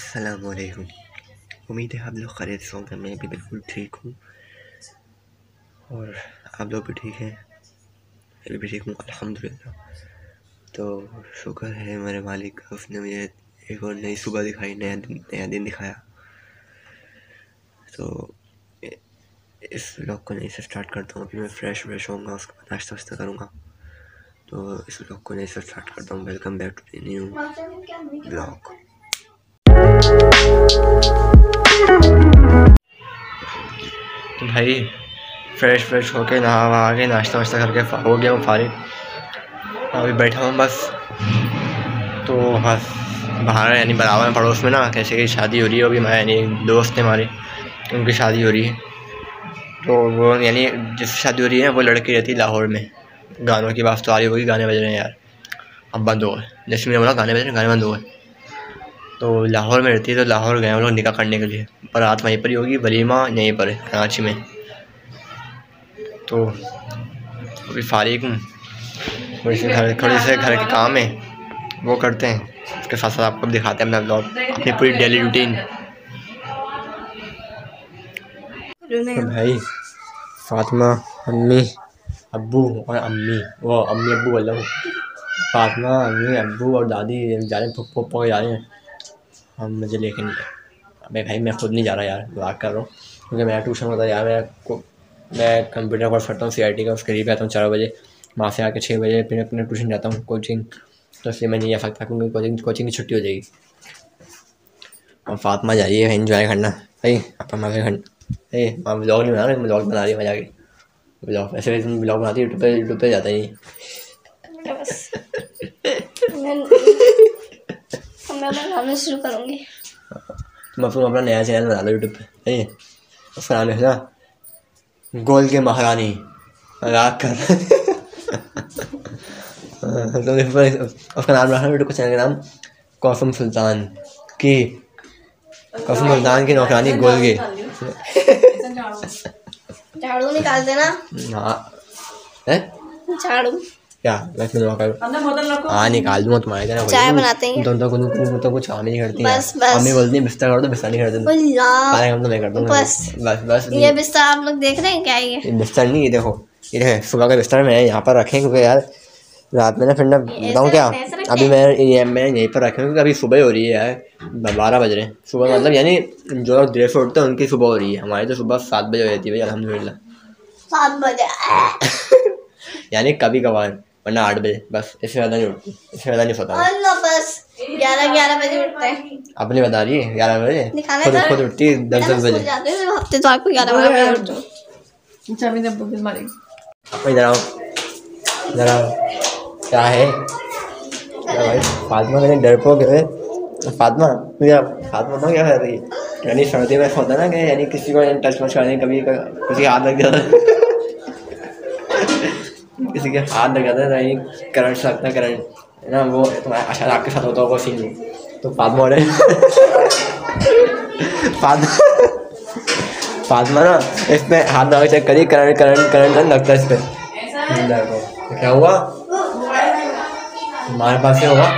अस्सलामुअलैकुम। उम्मीद है आप लोग खैरियत से होंगे। मैं भी बिल्कुल ठीक हूँ और आप लोग भी ठीक हैं। मैं भी ठीक हूँ अल्हम्दुलिल्लाह। तो शुक्र है मेरे मालिक का, उसने मुझे एक और नई सुबह दिखाई, नया दिन दिखाया। तो इस व्लॉग को नई से स्टार्ट करता हूँ। अभी मैं फ्रेश होऊंगा, उसके बाद नाश्ता वाश्ता करूँगा। तो इस व्लॉग को नई से स्टार्ट करता हूँ। Welcome back to the new vlog. तो भाई फ्रेश होके नहा वहा के नाश्ता वाश्ता करके हो गया हूँ फारिग। अभी बैठा हूँ बस। तो बस बाहर यानी बराबर में पड़ोस में ना कैसे की शादी हो रही है। अभी हमारे यानी दोस्त है हमारे, उनकी शादी हो रही है। तो वो यानी जिसकी शादी हो रही है वो लड़की रहती है लाहौर में। गानों की बात तो आ रही होगी, गाने बज रहे हैं यार। अब बंद हो गए, जैसे मैंने बोला गाने बज रहे हैं, गाने बंद हो गए। तो लाहौर में रहती है, तो लाहौर गए हम लोग निकाह करने के लिए। बारात वहीं पर ही होगी, वलीमा यहीं पर है कराची में। तो अभी फारिग हूँ, थोड़ी से घर के काम है वो करते हैं। उसके साथ साथ आपको दिखाते हैं अपना ब्लॉग, अपनी पूरी डेली रूटीन। तो भाई फातिमा, अम्मी, अब्बू और अम्मी, वो अम्मी अब्बू बोल रहा हूँ। फातिमा, अम्मी, अब्बू और दादी जा रहे हैं, पप्पा जा रहे हैं। हम मुझे लेके नहीं गए। अबे भाई मैं खुद नहीं जा रहा यार, बात कर रहा हूँ क्योंकि मेरा ट्यूशन होता है यार। मैं कंप्यूटर कोर्स करता हूँ CIT का, उसके लिए आता हूँ 4 बजे। वहाँ से आके 6 बजे फिर अपने ट्यूशन जाता हूँ कोचिंग। तो इसलिए मैं नहीं जा सकता क्योंकि कोचिंग की छुट्टी हो जाएगी। और फातिमा जा रही है एंजॉय करना। भाई आप हमारे घर ब्लॉग नहीं बना रहे, ब्लॉग बना रही है मजा के। ब्लॉग ऐसे भी तुम ब्लॉग बनाती है यूट्यूब पे जाता ही नहीं। मैं बनाना शुरू करूँगी। तुम अपना नया चैनल बना लो यूट्यूब पे। उसका नाम है ना गोल के महारानी राग कर। तो उसका नाम रखना यूट्यूब चैनल का नाम कौसम सुल्तान की नौकरानी गोल के। झाड़ू निकाल देना। हाँ है झाड़ू क्या हाँ निकाल दूंगा तुम्हारे तरह। चाय बनाते हैं तो कुछ काम नहीं करती। बस मम्मी बोलती है बिस्तर कर दो, बिस्तर नहीं कर देते। काम तो मैं कर दूंगा। बस ये बिस्तर आप लोग देख रहे हैं क्या? ये बिस्तर नहीं, ये देखो, ये सुबह का बिस्तर मैं यहाँ पर रखे क्योंकि यार रात में ना फिर ना बताऊँ क्या, अभी मैं यहीं पर रखे क्योंकि अभी सुबह हो रही है यार। 12 बज रहे हैं सुबह, मतलब यानी जो लोग देर से उठते हैं उनकी सुबह हो रही है। हमारी तो सुबह 7 बजे हो जाती है भाई अल्हम्दुलिल्लाह। 7 बजे यानी कभी कभार, वरना 8 बजे बस। इससे ज़्यादा नहीं उठती, इससे ज़्यादा नहीं सोता। बस 11 बजे उठते हैं। अपनी बता रही है 11 बजे, खुद उठती है 10 बजे। हफ्ते तो आपको 11 बजे उठती हूँ। इधर आओ क्या है भाई? फातिमा मैंने डरपोक है। फातिमा ना क्या कर रही है? यानी सर्दी में होता है ना कि यानी किसी को टच मच करने, कभी किसी हाथ लग जाता है। किसी के हाथ लग जाता है यानी करंट लगता है, करंट है ना। वो तुम्हारा अच्छा आपके साथ होता होगा सीन। तो फातिमा हो रहे फातिमा ना इसमें हाथ लगा चेक करिए, करंट लगता है इस पर। क्या हुआ हमारे पास से होगा?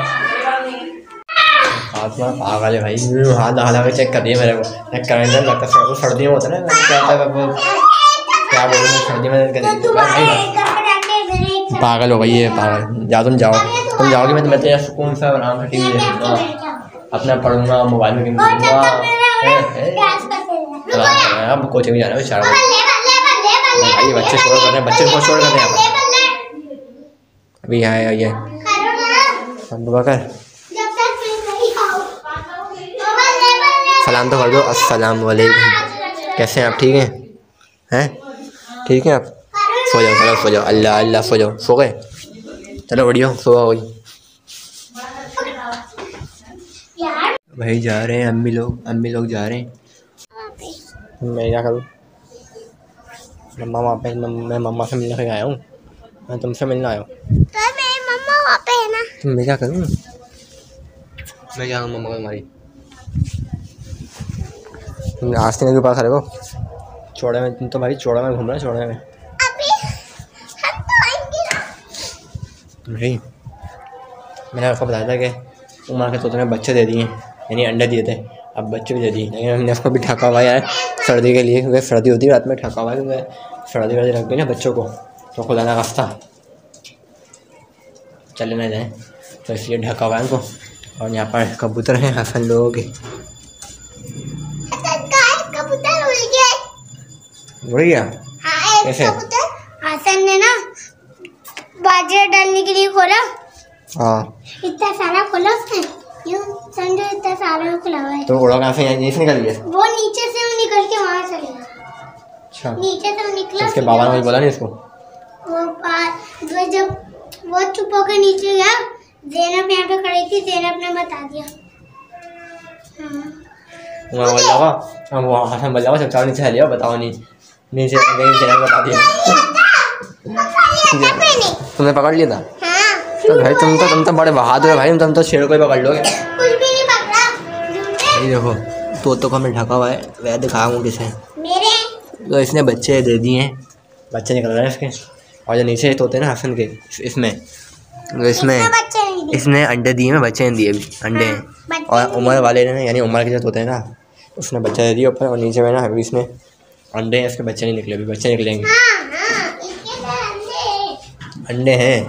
फातिमा पागल है भाई, हाथ लगा के चेक कर दिए मेरे को। करंट लगता है, वो सर्दी में होता है ना, क्या बोलूँ मैं, सर्दी में पागल हो गई है पागल। तुम जाओगे मैं तो यार सुकून से आराम से टीवी देखूँगा, अपना पढ़ूंगा, मोबाइल में गेम खेलूँगा। अब कोचिंग जाना है 4 बजे। भाई बच्चे शोर कर रहे हैं, बच्चे बहुत शोर कर रहे हैं। अभी आए बकर सलाम तो कर दो। अस्सलाम वालेकुम, कैसे हैं आप? ठीक हैं? ठीक हैं आप? सो जाओ अल्लाह सो जाओ। सो गए? चलो बढ़िया, सो गई भाई। जा रहे हैं अम्मी लोग जा रहे हैं। मैं क्या करूँ? मम्मा वहाँ पे, मैं मम्मा से मिलने आया हूँ। मैं तुमसे मिलने आया हूँ। तो मेरी मम्मा वहाँ पे है ना। तो मैं क्या करूँ? मैं क्या करूँ? मम्मा हमारी आस्तीन के पास आ रहे हो चौड़े में। तुम तो भाई चौड़े में घूम रहे हैं, चौड़े में। अभी हम तो आएंगे ना भाई। मैंने आपको बताया था कि उमर के तोते ने बच्चे दे दिए, यानी अंडे दिए थे। अब बच्चे भी दे दी, लेकिन हमने उसको भी ढका हुआ है सर्दी के लिए, क्योंकि सर्दी होती है रात में, ढका हुआ है क्योंकि सर्दी वर्दी लग गई ना बच्चों को तो खुदा ना रास्ता चले ना जाए, तो इसलिए ढका हुआ है उनको। और यहाँ पर कबूतर हैं हसन लोगों के। उड़ गया कैसे? हसन ने ना बाजरा डालने के लिए खोला। हाँ इतना सारा खोला उसने, यूं समझो इतना सारा खुला हुआ है। तो उड़ा कहाँ से? यहाँ से निकल गया वो नीचे से निकल के वहाँ चले गया। अच्छा नीचे से निकला। उसके बाबा ने कुछ बोला नहीं इसको? वो जब वो चुप होकर नीचे गया, ज़ैनब यहाँ पे खड़ी थी, ज़ैनब ने बता दिया। वो हसन बोल जाओ चल नीचे लिया, बताओ नहीं नीचे बता दिया। तुमने पकड़ लिया था? तो भाई तुम तो बड़े बहादुर है भाई, तुम तो शेर को ही पकड़ लोगे। कुछ भी नहीं पकड़ा। भाई देखो तोतों को हमने ढका हुआ है, वह दिखाऊँ किसे? मेरे तो इसने बच्चे दे दिए हैं, बच्चे निकल रहे हैं इसके। और जो नीचे तोते ना हसन के, इसने अंडे दिए हैं, बच्चे नहीं दिए अभी, अंडे हैं। और उमर वाले ने यानी उमर के जो तोते हैं ना, उसने बच्चा दे दिया ऊपर, और नीचे में ना अभी इसमें अंडे हैं, इसके बच्चे नहीं निकले, अभी बच्चे निकलेंगे। अंडे हैं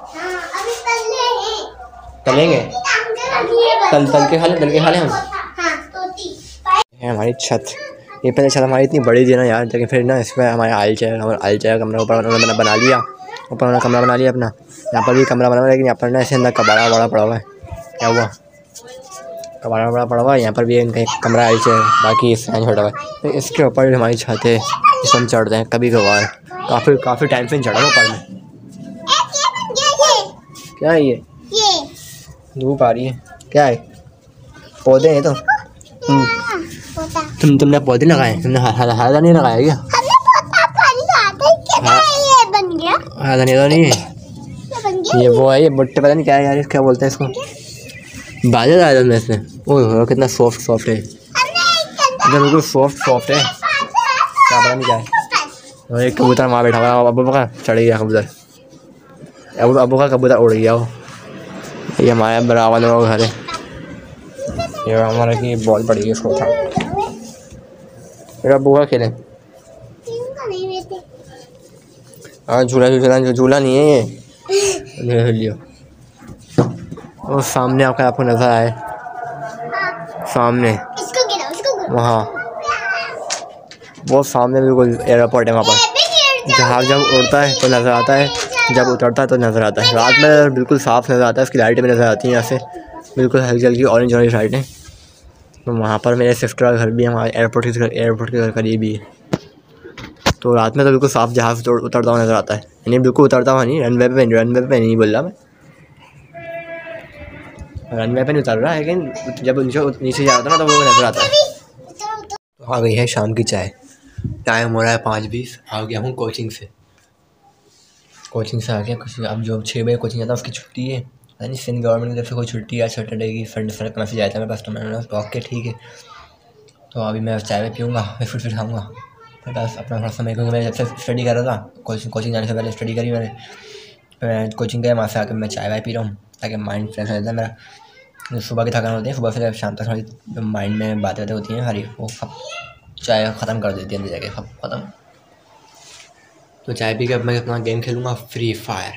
तलेंगे, तल के खा लें हम। है हमारी छत, ये पहले छत हमारी इतनी बड़ी थी ना यार, लेकिन फिर ना इसमें हमारे आयल चेयर कमरा ऊपर उन्होंने बना लिया, ऊपर उन्होंने कमरा बना लिया अपना। यहाँ पर भी कमरा बना हुआ, लेकिन यहाँ पर ना ऐसे अंदर कबाड़ा वबाड़ा पड़ा हुआ है। क्या हुआ? कबाड़ा वबाड़ा पड़ा हुआ है, यहाँ पर भी इनका एक कमरा आयल चेयर, बाकी फैन छोटा हुआ है। तो इसके ऊपर हमारी छत है, इस हम चढ़ते हैं कभी कभार, काफ़ी टाइम से चढ़ा ऊपर में। क्या है ये? धूप आ रही है। क्या है? पौधे हैं तो तुमने पौधे लगाए? तुमने हरा नहीं लगाया क्या? हरा नहीं है ये, वो है ये भुट्टे, पता नहीं क्या है यार, क्या बोलते हैं इसको, बाजरा डाला तुमने इसमें। ओह कितना सॉफ्ट है, बिल्कुल सॉफ्ट है, क्या पता नहीं क्या है। और एक कबूतर वहाँ बैठा हुआ, अबू का चढ़ गया कबूतर, अबू का कबूतर उड़ गया वो। ये हमारे बराबर लोग घर है, ये हमारा की बॉल पड़ी है, उसको उठा मेरा अबू का खेलें। हाँ झूला नहीं है ये, लियो। और सामने आपको नज़र आए, सामने वहाँ वो सामने बिल्कुल एयरपोर्ट है, वहाँ पर जहाज़ जब उड़ता है तो नज़र आता है, जब उतरता है तो नज़र आता है। रात में बिल्कुल साफ़ नज़र आता है, उसकी लाइटें भी नज़र आती हैं यहाँ से, बिल्कुल हल्की हल्की ऑरेंज लाइटें। तो वहाँ पर मेरे सिस्टर का घर भी है, हमारे एयरपोर्ट के घर करीब ही है। तो रात में तो बिल्कुल साफ़ जहाज़ उतरता हुआ नज़र आता है, यानी बिल्कुल उतरता हुआ नहीं, रनवे पे नहीं बोल रहा मैं, रनवे पे नहीं उतर रहा, लेकिन जब नीचे जाता ना तो वो नज़र आता है। तो आ गई है शाम की चाय, टाइम हो रहा है 5:20। आ गया हूँ कोचिंग से आ गया कुछ, अब जो 6 बजे कोचिंग जाता है उसकी छुट्टी है, यानी सिंध गवर्नमेंट की तरफ से कोई छुट्टी है सैटरडे की, संडे मैसेज आया था मेरे पास, तो मैंने ओके ठीक है। तो अभी मैं चाय में पीऊँगा, फिर खाऊँगा, फिर बस अपना थोड़ा समय, क्योंकि मैं जब से स्टडी कर रहा था, कोचिंग जाने से पहले स्टडी करी मैंने, मैं कोचिंग गया, वहाँ से आकर मैं चाय वाय पी रहा हूँ ताकि माइंड फ्रेश हो जाता है मेरा। सुबह की थकान होती है, सुबह से शाम तक थोड़ी माइंड में बातें होती हैं हरी, वो सब चाय ख़त्म कर देती है अंदर जाके, सब ख़त्म। तो चाय पी के अब मैं अपना गेम खेलूँगा फ्री फायर।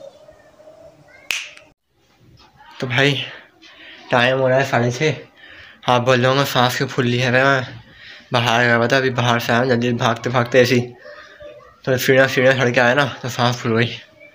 तो भाई टाइम हो रहा है 6:30। हाँ बोल रहा हूँ, सांस की फुल्ली है, मैं बाहर गया था, अभी बाहर से आया जल्दी भागते भागते ऐसी, तो सीढ़ियाँ चढ़ के आया ना तो सांस फूल गई।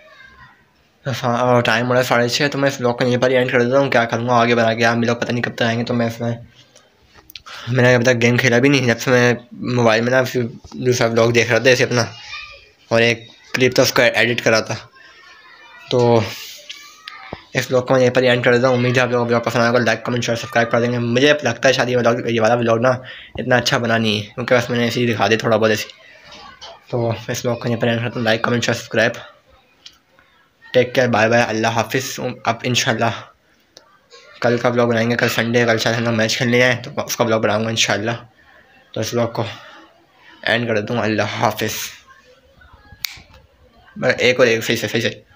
तो टाइम हो रहा है 6:30, तो मैं इस ब्लॉग को यहीं पर ही एंड कर देता हूँ। क्या करूँगा आगे बढ़ा के, आप लोग पता नहीं कब तक आएंगे। तो मैं इसमें मैंने अभी तक गेम खेला भी नहीं, जब से मैं मोबाइल में ना दूसरा ब्लॉग देख रहा था ऐसे अपना, और एक क्लिप था उसको एडिट करा था। तो इस ब्लॉग को मैं यहीं पर एंड कर देता हूँ। उम्मीद है आप लोगों को ब्लॉग पसंद आएगा, लाइक कमेंट शेयर सब्सक्राइब कर देंगे। मुझे लगता है शायद ये वाला ब्लॉग ना इतना अच्छा बना नहीं है, क्योंकि बस मैंने ऐसे ही दिखा दी थोड़ा बहुत ऐसी। तो इस ब्लॉग को यहीं पर एंड करता हूँ, like comment share subscribe, take care, bye bye, अल्लाह हाफिज़। अब इंशाल्लाह कल का ब्लॉग बनाएंगे, कल संडे, कल शायद हम लोग मैच खेलने जाएँ तो उसका ब्लॉग बनाऊँगा इंशाल्लाह। तो इस ब्लॉग को एंड कर देता हूँ, अल्लाह हाफिज़। एक और एक सही से